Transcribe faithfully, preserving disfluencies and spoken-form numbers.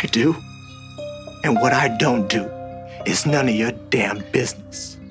I do and what I don't do is none of your damn business.